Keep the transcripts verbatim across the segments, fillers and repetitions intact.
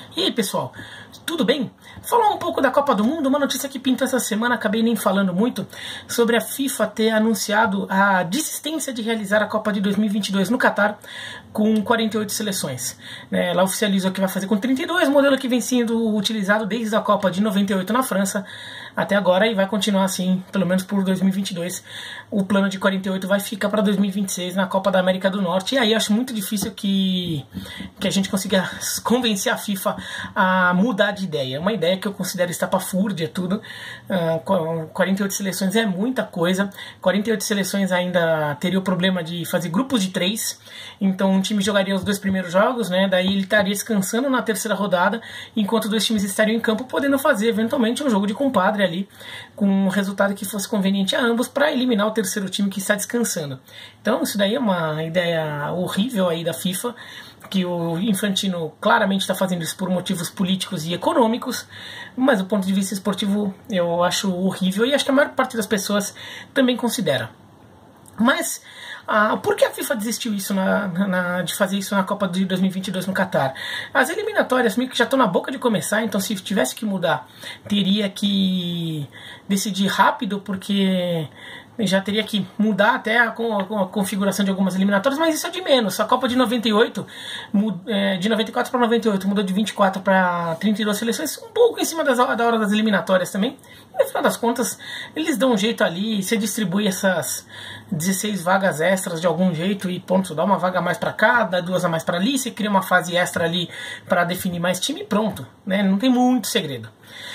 E aí, pessoal, tudo bem? Falar um pouco da Copa do Mundo, uma notícia que pintou essa semana, acabei nem falando muito, sobre a FIFA ter anunciado a desistência de realizar a Copa de dois mil e vinte e dois no Catar com quarenta e oito seleções. Ela oficializou que vai fazer com trinta e dois, modelo que vem sendo utilizado desde a Copa de noventa e oito na França até agora e vai continuar assim, pelo menos por dois mil e vinte e dois. O plano de quarenta e oito vai ficar para dois mil e vinte e seis na Copa da América do Norte. E aí acho muito difícil que, que a gente consiga convencer a FIFA a mudar de ideia. Uma ideia que eu considero estapafúrdia, tudo. Uh, quarenta e oito seleções é muita coisa. quarenta e oito seleções ainda teria o problema de fazer grupos de três. Então um time jogaria os dois primeiros jogos, né? Daí ele estaria descansando na terceira rodada, enquanto dois times estariam em campo, podendo fazer eventualmente um jogo de compadre ali, com um resultado que fosse conveniente a ambos para eliminar o terceiro time que está descansando. Então isso daí é uma ideia horrível aí da FIFA, que o Infantino claramente está fazendo isso por motivos políticos e econômicos, mas do ponto de vista esportivo eu acho horrível e acho que a maior parte das pessoas também considera. Mas ah, por que a FIFA desistiu isso na, na, de fazer isso na Copa de dois mil e vinte e dois no Catar? As eliminatórias meio que já estão na boca de começar, então se tivesse que mudar, teria que decidir rápido, porque já teria que mudar até a, a, a configuração de algumas eliminatórias, mas isso é de menos. A Copa de noventa e oito, de noventa e quatro para noventa e oito, mudou de vinte e quatro para trinta e duas seleções, um pouco em cima das, da hora das eliminatórias também. No final das contas, eles dão um jeito ali, você distribui essas dezesseis vagas extras de algum jeito e ponto, dá uma vaga a mais para cá, dá duas a mais para ali, você cria uma fase extra ali para definir mais time e pronto, né? Não tem muito segredo.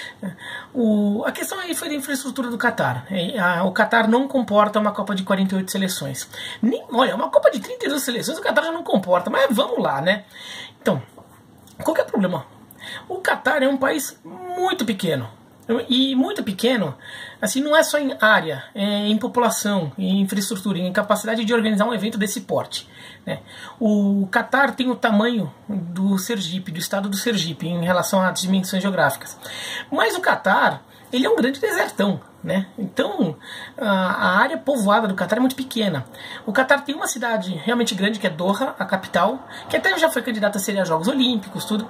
O, a questão aí foi da infraestrutura do Catar. O Catar não comporta uma Copa de quarenta e oito seleções. Nem, olha, uma Copa de trinta e duas seleções o Catar já não comporta, mas vamos lá, né? Então, qual que é o problema? O Catar é um país muito pequeno. E muito pequeno, assim, não é só em área, é em população, em infraestrutura, em capacidade de organizar um evento desse porte, né? O Catar tem o tamanho do Sergipe, do estado do Sergipe, em relação às dimensões geográficas. Mas o Catar, ele é um grande desertão, né? Então a área povoada do Catar é muito pequena. O Catar tem uma cidade realmente grande, que é Doha, a capital, que até já foi candidata a ser a Jogos Olímpicos, tudo,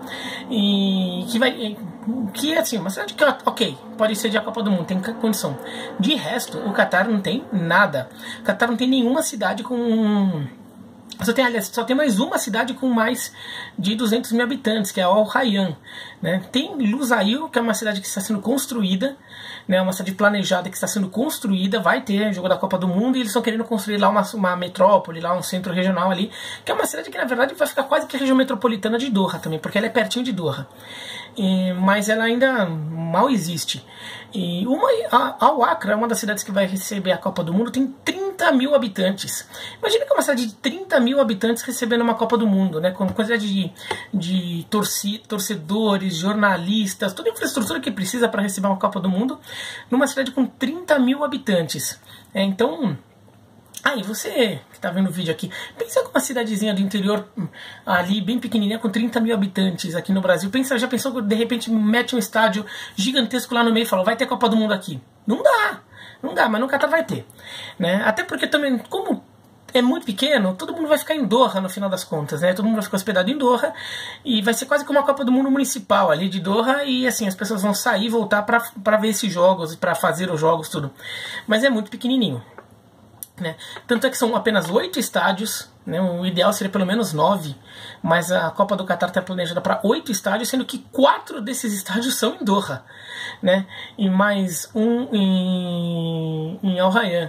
e que vai, que é assim, uma cidade que, ok, pode ser de a Copa do Mundo, tem condição. De resto, o Catar não tem nada. O Catar não tem nenhuma cidade com... Só tem, aliás, só tem mais uma cidade com mais de duzentos mil habitantes, que é Al Rayyan, né? Tem Lusail, que é uma cidade que está sendo construída, né? Uma cidade planejada que está sendo construída, vai ter jogo da Copa do Mundo, e eles estão querendo construir lá uma, uma metrópole, lá um centro regional ali, que é uma cidade que na verdade vai ficar quase que a região metropolitana de Doha também, porque ela é pertinho de Doha. E, mas ela ainda mal existe. E uma, a, Al-Wakra é uma das cidades que vai receber a Copa do Mundo, tem trinta mil habitantes. Imagina que é uma cidade de trinta mil habitantes recebendo uma Copa do Mundo, né? Com quantidade de, de torci, torcedores, jornalistas, toda a infraestrutura que precisa para receber uma Copa do Mundo, numa cidade com trinta mil habitantes. É, então... Aí, ah, você que está vendo o vídeo aqui, pensa com uma cidadezinha do interior ali, bem pequenininha, com trinta mil habitantes aqui no Brasil. Pensa, já pensou que de repente mete um estádio gigantesco lá no meio e fala, vai ter Copa do Mundo aqui? Não dá, não dá, mas no Catar vai ter, né? Até porque também, como é muito pequeno, todo mundo vai ficar em Doha no final das contas, né? Todo mundo vai ficar hospedado em Doha e vai ser quase como uma Copa do Mundo municipal ali de Doha, e assim, as pessoas vão sair e voltar para ver esses jogos, para fazer os jogos, tudo. Mas é muito pequenininho, né? Tanto é que são apenas oito estádios, né? O ideal seria pelo menos nove, mas a Copa do Catar está planejada para oito estádios, sendo que quatro desses estádios são em Doha, né? E mais um em, em Al Rayyan,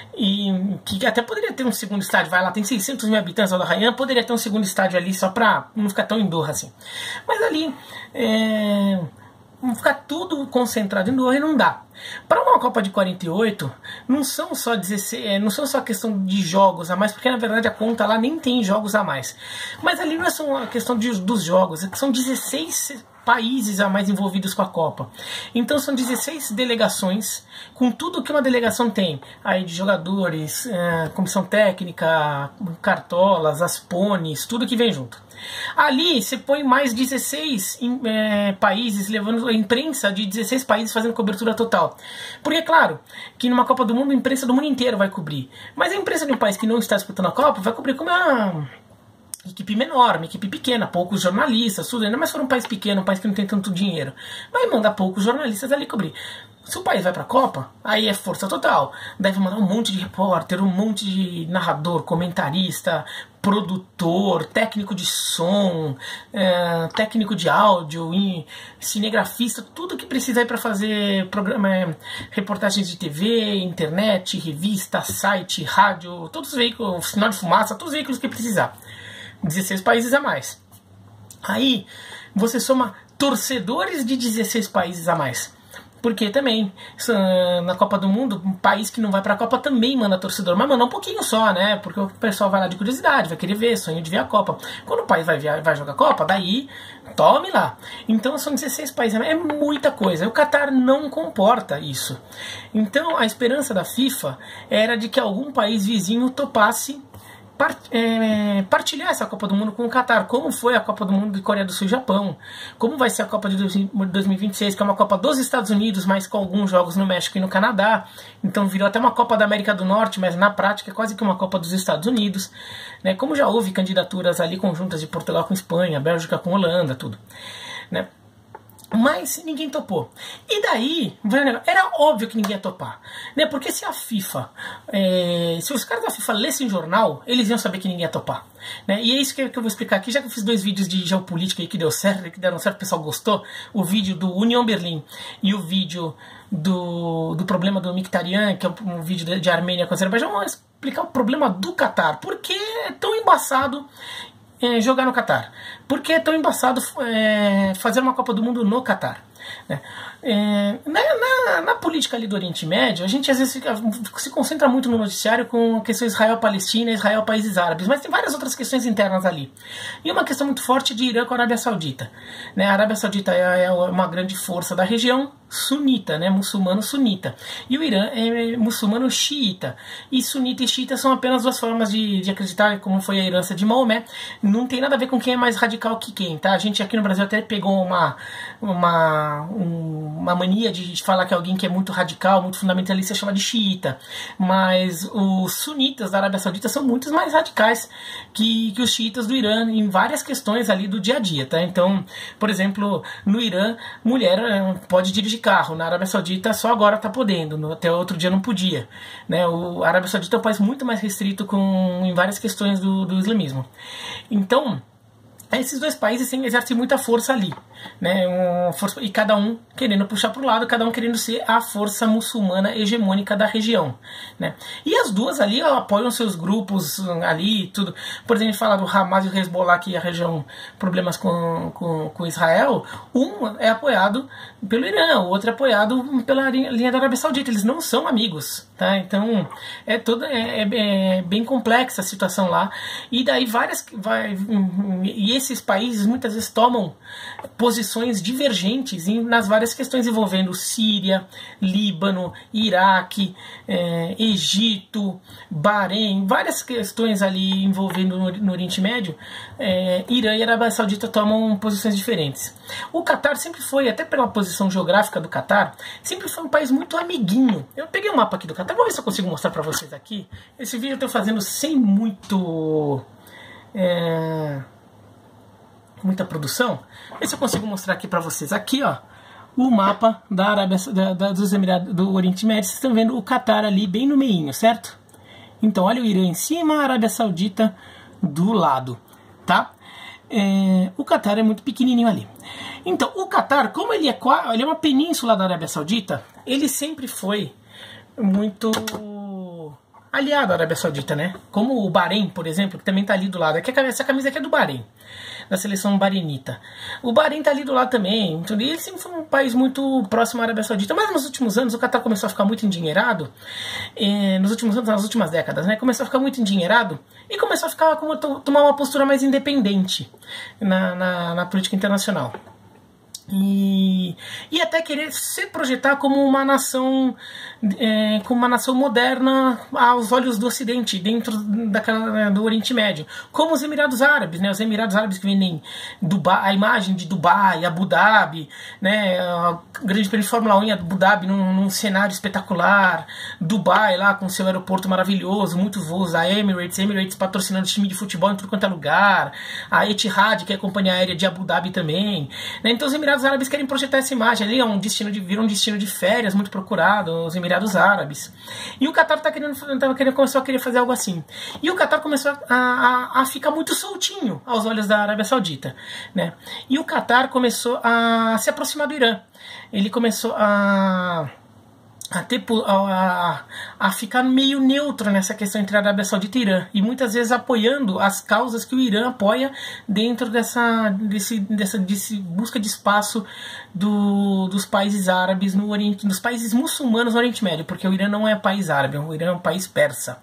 e que até poderia ter um segundo estádio, vai lá, tem seiscentos mil habitantes Al Rayyan, poderia ter um segundo estádio ali só para não ficar tão em Doha assim, mas ali é... ficar tudo concentrado em Doha e não dá. Para uma Copa de quarenta e oito, não são só dezesseis, não são só questão de jogos a mais, porque na verdade a conta lá nem tem jogos a mais. Mas ali não é só uma questão de, dos jogos, é que são dezesseis países a mais envolvidos com a Copa. Então são dezesseis delegações, com tudo que uma delegação tem, aí de jogadores, é, comissão técnica, cartolas, as pones, tudo que vem junto. Ali você põe mais dezesseis é, países, levando a imprensa de dezesseis países fazendo cobertura total. Porque é claro que numa Copa do Mundo a imprensa do mundo inteiro vai cobrir, mas a imprensa de um país que não está disputando a Copa vai cobrir como a equipe menor, uma equipe pequena, poucos jornalistas, tudo, ainda mais for um país pequeno, um país que não tem tanto dinheiro, vai mandar poucos jornalistas ali cobrir. Se o país vai para a Copa, aí é força total. Deve mandar um monte de repórter, um monte de narrador, comentarista, produtor, técnico de som, é, técnico de áudio, cinegrafista, tudo que precisa aí para fazer programa, é, reportagens de T V, internet, revista, site, rádio, todos os veículos, sinal de fumaça, todos os veículos que precisar. dezesseis países a mais. Aí você soma torcedores de dezesseis países a mais. Porque também, na Copa do Mundo, um país que não vai pra Copa também manda torcedor. Mas manda um pouquinho só, né? Porque o pessoal vai lá de curiosidade, vai querer ver, sonho de ver a Copa. Quando o país vai, vai jogar a Copa, daí tome lá. Então são dezesseis países, é muita coisa. O Qatar não comporta isso. Então a esperança da FIFA era de que algum país vizinho topasse Part, é, partilhar essa Copa do Mundo com o Qatar, como foi a Copa do Mundo de Coreia do Sul e Japão, como vai ser a Copa de dois mil e vinte e seis, que é uma Copa dos Estados Unidos, mas com alguns jogos no México e no Canadá, então virou até uma Copa da América do Norte, mas na prática é quase que uma Copa dos Estados Unidos, né? Como já houve candidaturas ali conjuntas de Portugal com Espanha, Bélgica com Holanda, tudo, né? Mas ninguém topou. E daí, era óbvio que ninguém ia topar, né? Porque se a FIFA, é, se os caras da FIFA lessem jornal, eles iam saber que ninguém ia topar, né? E é isso que eu, que eu vou explicar aqui, já que eu fiz dois vídeos de geopolítica aí que deu certo, que deram certo, o pessoal gostou. O vídeo do União Berlim e o vídeo do, do problema do Mkhitaryan, que é um, um vídeo de, de Armênia com a Azerbaijão, vamos explicar o problema do Qatar. Por que é tão embaçado É, jogar no Qatar? Por que é tão embaçado é, fazer uma Copa do Mundo no Qatar? Né? É, na, na, na política ali do Oriente Médio, a gente às vezes fica, se concentra muito no noticiário com a questão Israel-Palestina, Israel-países árabes, mas tem várias outras questões internas ali. E uma questão muito forte de Irã com a Arábia Saudita. Né? A Arábia Saudita é, é uma grande força da região sunita, né? Muçulmano sunita. E o Irã é muçulmano xiita. E sunita e xiita são apenas duas formas de, de acreditar, como foi a herança de Maomé. Não tem nada a ver com quem é mais radical que quem, tá? A gente aqui no Brasil até pegou uma, uma, um, uma mania de falar que alguém que é muito radical, muito fundamentalista, chama de xiita. Mas os sunitas da Arábia Saudita são muito mais radicais que, que os xiitas do Irã em várias questões ali do dia a dia, tá? Então, por exemplo, no Irã, mulher pode dirigir carro. Na Arábia Saudita só agora está podendo, até outro dia não podia, né? O a Arábia Saudita é um país muito mais restrito com, em várias questões do, do islamismo. Então, esses dois países sim, exercem muita força ali, né? Um, força, e cada um querendo puxar para o lado, cada um querendo ser a força muçulmana hegemônica da região, né? E as duas ali apoiam seus grupos ali, tudo. Por exemplo, a gente fala do Hamas e o Hezbollah, que é a região problemas com, com, com Israel. Um é apoiado pelo Irã, o outro é apoiado pela linha da Arábia Saudita. Eles não são amigos, tá? Então é toda é, é, é bem complexa a situação lá. E daí várias vai, e esses países muitas vezes tomam posições divergentes em, nas várias questões envolvendo Síria, Líbano, Iraque, é, Egito, Bahrein, várias questões ali envolvendo no, no Oriente Médio. é, Irã e Arábia Saudita tomam posições diferentes. O Qatar sempre foi, até pela posição geográfica do Qatar, sempre foi um país muito amiguinho. Eu peguei um mapa aqui do Qatar, vou ver se eu consigo mostrar para vocês aqui. Esse vídeo eu estou fazendo sem muito... É, muita produção. Ver se eu consigo mostrar aqui para vocês. Aqui, ó, o mapa da Arábia, da, da, dos Emirados, do Oriente Médio. Vocês estão vendo o Qatar ali bem no meinho, certo? Então, olha o Irã em cima, a Arábia Saudita do lado, tá? É, o Qatar é muito pequenininho ali. Então, o Qatar, como ele é, ele é uma península da Arábia Saudita, ele sempre foi muito aliado à Arábia Saudita, né? Como o Bahrein, por exemplo, que também está ali do lado. Aqui, essa camisa aqui é do Bahrein, da seleção barenita. O Bahrein está ali do lado também. Então, ele sempre foi um país muito próximo à Arábia Saudita. Mas nos últimos anos o Qatar começou a ficar muito endinheirado. Eh, nos últimos anos, nas últimas décadas, né? Começou a ficar muito endinheirado e começou a ficar como tomar uma postura mais independente na, na, na política internacional. E, e até querer se projetar como uma nação, é, como uma nação moderna aos olhos do Ocidente, dentro daquela, do Oriente Médio, como os Emirados Árabes, né? Os Emirados Árabes que vendem Dubai, a imagem de Dubai, Abu Dhabi, né? A grande prêmio de Fórmula um em Abu Dhabi num, num cenário espetacular, Dubai lá com seu aeroporto maravilhoso, muitos voos, a Emirates, Emirates patrocinando time de futebol em tudo quanto é lugar, a Etihad, que é a companhia aérea de Abu Dhabi também, né? Então os Emirados Os Árabes querem projetar essa imagem ali, é um destino de, vira um destino de férias muito procurado, os Emirados Árabes. E o Qatar tá querendo, tá querendo, começou a querer fazer algo assim. E o Qatar começou a, a, a ficar muito soltinho aos olhos da Arábia Saudita, né? E o Qatar começou a se aproximar do Irã. Ele começou a... A, ter, a, a ficar meio neutro nessa questão entre a Arábia Saudita e Irã, e muitas vezes apoiando as causas que o Irã apoia dentro dessa, desse, dessa desse busca de espaço do, dos países árabes no Oriente, dos países muçulmanos no Oriente Médio, porque o Irã não é país árabe, o Irã é um país persa.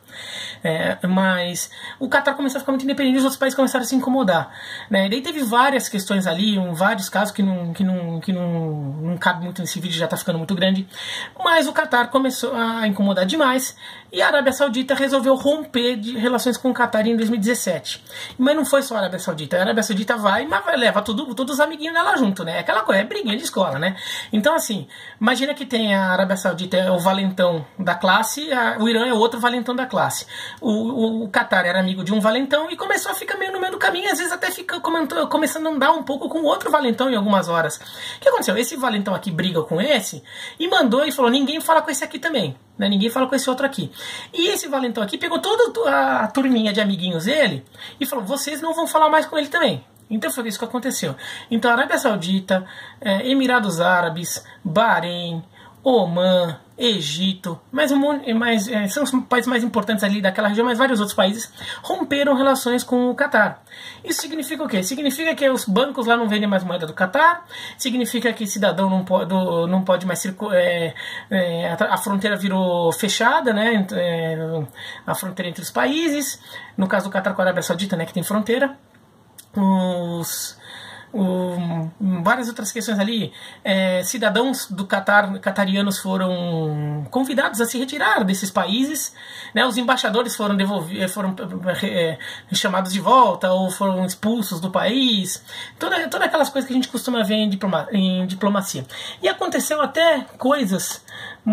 É, mas o Qatar começou a ficar muito independente, os outros países começaram a se incomodar, né? E daí teve várias questões ali, um, vários casos que não, que não, que não, não cabe muito nesse vídeo, já está ficando muito grande, mas o Qatar começou a incomodar demais e a Arábia Saudita resolveu romper de relações com o Qatar em dois mil e dezessete. Mas não foi só a Arábia Saudita, a Arábia Saudita vai, mas vai, leva tudo, todos os amiguinhos dela junto, né? Aquela coisa, é briguinha de escola, né? Então assim, imagina que tem a Arábia Saudita é o valentão da classe, a, o Irã é outro valentão da classe. O, o, o Qatar era amigo de um valentão e começou a ficar meio no meio do caminho, às vezes até fica comentou, começando a andar um pouco com outro valentão em algumas horas. O que aconteceu? Esse valentão aqui briga com esse e mandou e falou, ninguém fala com esse aqui também, né? Ninguém fala com esse outro aqui. E esse valentão aqui pegou toda a turminha de amiguinhos dele e falou, vocês não vão falar mais com ele também. Então foi isso que aconteceu. Então Arábia Saudita, eh, Emirados Árabes, Bahrein, Omã, Egito, mais um monte, mais, é, são os países mais importantes ali daquela região, mas vários outros países romperam relações com o Qatar. Isso significa o quê? Significa que os bancos lá não vendem mais moeda do Qatar, significa que cidadão não pode, não pode mais circular, é, é, a fronteira virou fechada, né, é, a fronteira entre os países, no caso do Qatar com a Arábia Saudita, né, que tem fronteira, os... Um, várias outras questões ali, é, cidadãos do Qatar, catarianos foram convidados a se retirar desses países, né, os embaixadores foram, devolvidos, foram é, chamados de volta ou foram expulsos do país, toda, todas aquelas coisas que a gente costuma ver em, diploma, em diplomacia. E aconteceu até coisas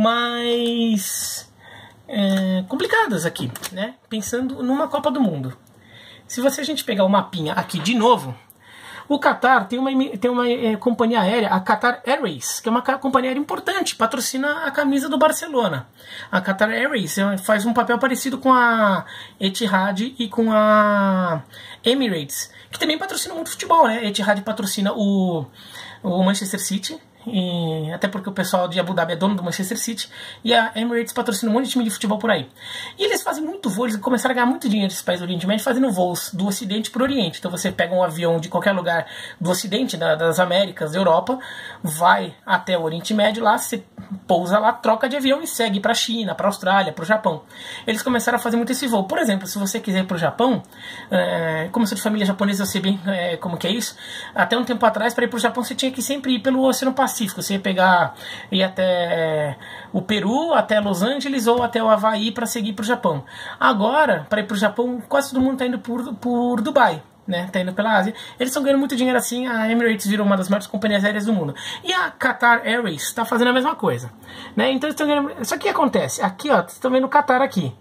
mais é, complicadas aqui, né, pensando numa Copa do Mundo. Se você a gente pegar o mapinha aqui de novo, o Qatar tem uma, tem uma é, companhia aérea, a Qatar Airways, que é uma companhia aérea importante, patrocina a camisa do Barcelona. A Qatar Airways faz um papel parecido com a Etihad e com a Emirates, que também patrocina muito futebol, né? A Etihad patrocina o, o Manchester City, e até porque o pessoal de Abu Dhabi é dono do Manchester City, e a Emirates patrocina um monte de time de futebol por aí. E eles fazem muito voo, eles começaram a ganhar muito dinheiro nesses países do Oriente Médio fazendo voos do Ocidente para o Oriente. Então você pega um avião de qualquer lugar do Ocidente, da, das Américas, da Europa, vai até o Oriente Médio, lá você pousa lá, troca de avião e segue para a China, para a Austrália, para o Japão. Eles começaram a fazer muito esse voo. Por exemplo, se você quiser ir para o Japão, é, como eu sou de família japonesa, eu sei bem é, como que é isso, até um tempo atrás, para ir para o Japão, você tinha que sempre ir pelo Oceano Pacífico. Você ia pegar, ir até o Peru, até Los Angeles ou até o Havaí para seguir para o Japão. Agora, para ir para o Japão, quase todo mundo está indo por, por Dubai, né? Tá indo pela Ásia. Eles estão ganhando muito dinheiro assim, a Emirates virou uma das maiores companhias aéreas do mundo. E a Qatar Airways está fazendo a mesma coisa, né? Então eles estão ganhando... Só que o que acontece? Aqui, ó, vocês estão vendo o Qatar aqui.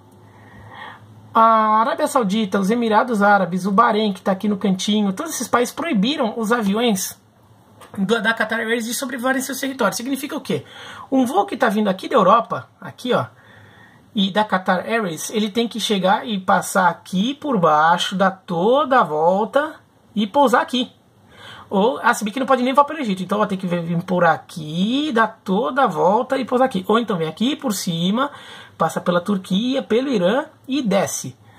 A Arábia Saudita, os Emirados Árabes, o Bahrein, que está aqui no cantinho, todos esses países proibiram os aviões da Qatar Airways de sobrevoarem seus territórios. Significa o quê? Um voo que está vindo aqui da Europa, aqui ó, e da Qatar Airways, ele tem que chegar e passar aqui por baixo, dar toda a volta e pousar aqui. Ou, ah, se bem que não pode nem voar pelo Egito, então vai ter que vir por aqui, dar toda a volta e pousar aqui. Ou então vem aqui por cima, passa pela Turquia, pelo Irã e desce.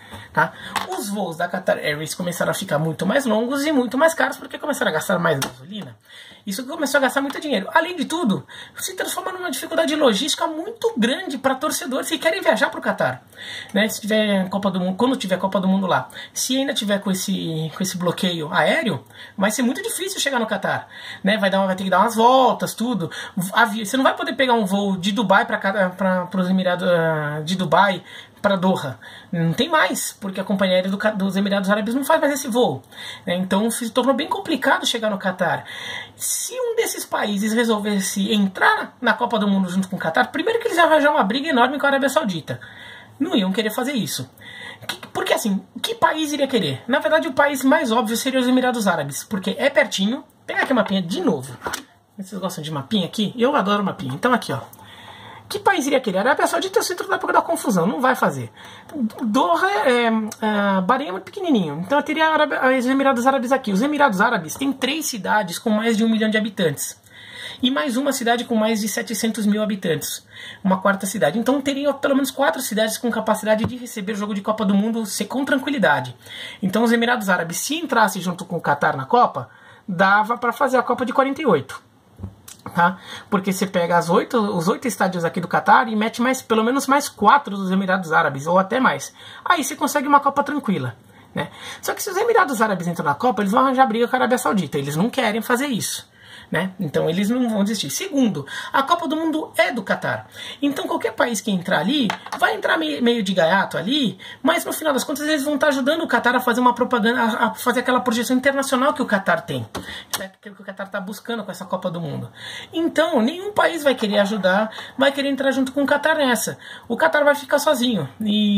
Tá? Os voos da Qatar Airways começaram a ficar muito mais longos e muito mais caros porque começaram a gastar mais gasolina. Isso começou a gastar muito dinheiro. Além de tudo, se transforma numa dificuldade logística muito grande para torcedores que querem viajar para o Qatar. Né? Se tiver Copa do Mundo, quando tiver Copa do Mundo lá, se ainda tiver com esse, com esse bloqueio aéreo, vai ser muito difícil chegar no Qatar. Né? Vai, dar, vai ter que dar umas voltas, tudo. Você não vai poder pegar um voo de Dubai para os Emirados de Dubai para Doha. Não tem mais, porque a companhia aérea do, dos Emirados Árabes não faz mais esse voo. Né? Então se tornou bem complicado chegar no Qatar. Se um desses países resolvesse entrar na Copa do Mundo junto com o Qatar, primeiro que eles iam arranjar uma briga enorme com a Arábia Saudita. Não iam querer fazer isso. Porque assim, que país iria querer? Na verdade o país mais óbvio seria os Emirados Árabes, porque é pertinho. Vou pegar aqui a mapinha de novo. Vocês gostam de mapinha aqui? Eu adoro mapinha. Então aqui, ó. Que país iria querer? A Arábia Saudita é o centro da época da confusão, não vai fazer. Doha é, é Bahrein é muito pequenininho, então eu teria a Arábia, os Emirados Árabes aqui. Os Emirados Árabes têm três cidades com mais de um milhão de habitantes. E mais uma cidade com mais de setecentos mil habitantes. Uma quarta cidade. Então teriam pelo menos quatro cidades com capacidade de receber o jogo de Copa do Mundo com tranquilidade. Então os Emirados Árabes, se entrasse junto com o Qatar na Copa, dava para fazer a Copa de quarenta e oito. Tá? Porque você pega as oito, os oito estádios aqui do Qatar e mete mais, pelo menos mais quatro dos Emirados Árabes, ou até mais. Aí você consegue uma Copa tranquila. Né? Só que se os Emirados Árabes entram na Copa, eles vão arranjar briga com a Arábia Saudita. Eles não querem fazer isso. Né? Então eles não vão desistir. Segundo, a Copa do Mundo é do Qatar. Então qualquer país que entrar ali, vai entrar meio, meio de gaiato ali, mas no final das contas eles vão estar ajudando o Qatar a fazer uma propaganda, a, a fazer aquela projeção internacional que o Qatar tem. Que o Qatar está buscando com essa Copa do Mundo. Então nenhum país vai querer ajudar, vai querer entrar junto com o Qatar nessa. O Qatar vai ficar sozinho.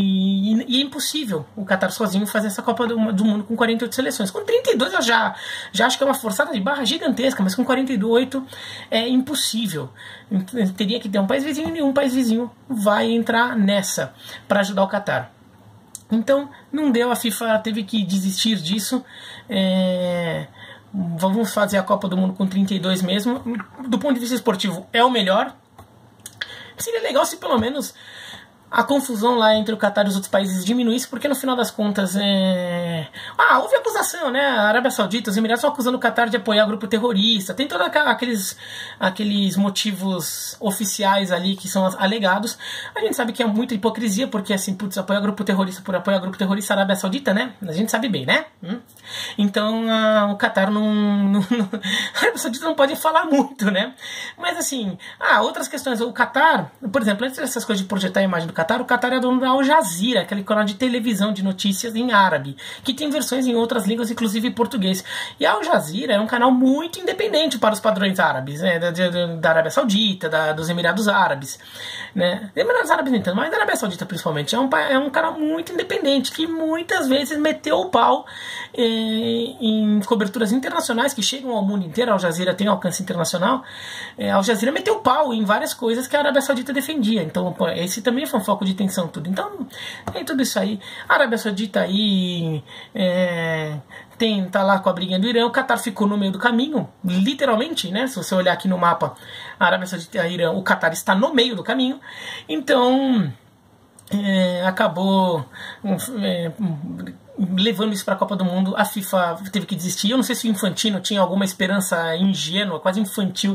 E, e, e é impossível o Qatar sozinho fazer essa Copa do, do Mundo com quarenta e oito seleções. Com trinta e dois eu já, já acho que é uma forçada de barra gigantesca, mas com quarenta e oito é impossível. Teria que ter um país vizinho e nenhum país vizinho vai entrar nessa para ajudar o Qatar. Então não deu, a FIFA teve que desistir disso. É... Vamos fazer a Copa do Mundo com trinta e dois mesmo. Do ponto de vista esportivo é o melhor. Seria legal se pelo menos a confusão lá entre o Qatar e os outros países diminuísse, porque no final das contas é... Ah, houve acusação, né? A Arábia Saudita, os Emirados estão acusando o Qatar de apoiar grupo terrorista. Tem todos aqueles, aqueles motivos oficiais ali que são alegados. A gente sabe que é muita hipocrisia, porque assim, putz, apoiar grupo terrorista por apoiar grupo terrorista, a Arábia Saudita, né? A gente sabe bem, né? Hum? Então a, o Qatar não, não, não... A Arábia Saudita não pode falar muito, né? Mas assim, ah, outras questões. O Qatar, por exemplo, antes dessas coisas de projetar a imagem do Qatar, o Qatar é dono da Al Jazeera, aquele canal de televisão de notícias em árabe, que tem versões em outras línguas, inclusive em português. E a Al Jazeera é um canal muito independente para os padrões árabes, né? da, da, da Arábia Saudita, da, dos Emirados Árabes. Né? Emirados Árabes nem tanto, mas da Arábia Saudita principalmente. É um, é um canal muito independente, que muitas vezes meteu o pau eh, em coberturas internacionais que chegam ao mundo inteiro. A Al Jazeera tem alcance internacional. Eh, a Al Jazeera meteu o pau em várias coisas que a Arábia Saudita defendia. Então, pô, esse também foi um foco de tensão, tudo. Então, tem tudo isso aí. A Arábia Saudita aí é, tem, tá lá com a briguinha do Irã. O Qatar ficou no meio do caminho, literalmente, né? Se você olhar aqui no mapa, a Arábia Saudita e a Irã, o Qatar está no meio do caminho. Então, é, acabou é, levando isso para a Copa do Mundo. A FIFA teve que desistir. Eu não sei se o Infantino tinha alguma esperança ingênua, quase infantil,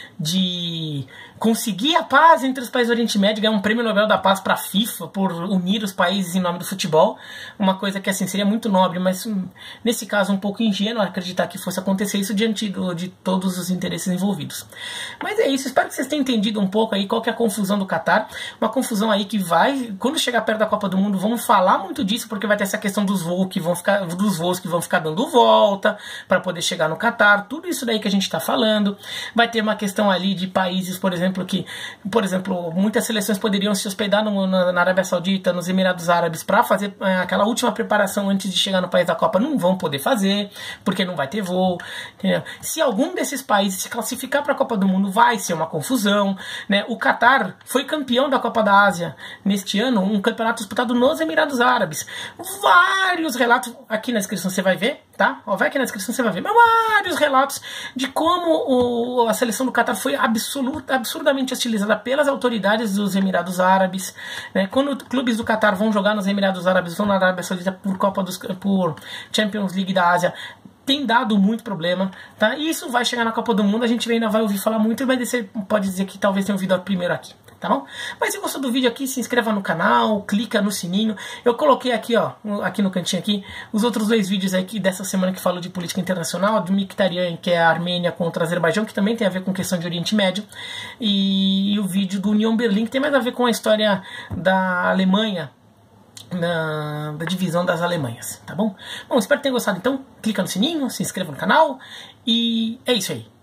de conseguir a paz entre os países do Oriente Médio, ganhar um prêmio Nobel da Paz para a FIFA por unir os países em nome do futebol, uma coisa que assim seria muito nobre, mas nesse caso um pouco ingênuo acreditar que fosse acontecer isso diante do, de todos os interesses envolvidos. Mas é isso, espero que vocês tenham entendido um pouco aí qual que é a confusão do Qatar, uma confusão aí que vai, quando chegar perto da Copa do Mundo, vamos falar muito disso, porque vai ter essa questão dos voos que vão ficar, dos voos que vão ficar dando volta para poder chegar no Qatar, tudo isso daí que a gente está falando. Vai ter uma questão ali de países, por exemplo, que, por exemplo, muitas seleções poderiam se hospedar no, na, na Arábia Saudita, nos Emirados Árabes, para fazer é, aquela última preparação antes de chegar no país da Copa. Não vão poder fazer, porque não vai ter voo. Entendeu? Se algum desses países se classificar para a Copa do Mundo, vai ser uma confusão. Né? O Qatar foi campeão da Copa da Ásia neste ano, um campeonato disputado nos Emirados Árabes. Vários vários relatos, aqui na descrição você vai ver, tá? Ó, vai aqui na descrição você vai ver, mas vários relatos de como o, a seleção do Catar foi absoluta, absurdamente hostilizada pelas autoridades dos Emirados Árabes, né? Quando clubes do Catar vão jogar nos Emirados Árabes, vão na Arábia Saudita por Copa dos, por Champions League da Ásia, tem dado muito problema, tá? E isso vai chegar na Copa do Mundo, a gente ainda vai ouvir falar muito, mas você pode dizer que talvez tenha ouvido primeiro aqui, tá bom? Mas se gostou do vídeo aqui, se inscreva no canal, clica no sininho. Eu coloquei aqui, ó, aqui no cantinho aqui, os outros dois vídeos aqui dessa semana que falou de política internacional, do Mkhitaryan, que é a Armênia contra a Azerbaijão, que também tem a ver com questão de Oriente Médio, e, e o vídeo do União Berlim, que tem mais a ver com a história da Alemanha, Na, da divisão das Alemanhas, tá bom? Bom, espero que tenham gostado, então clica no sininho, se inscreva no canal e é isso aí.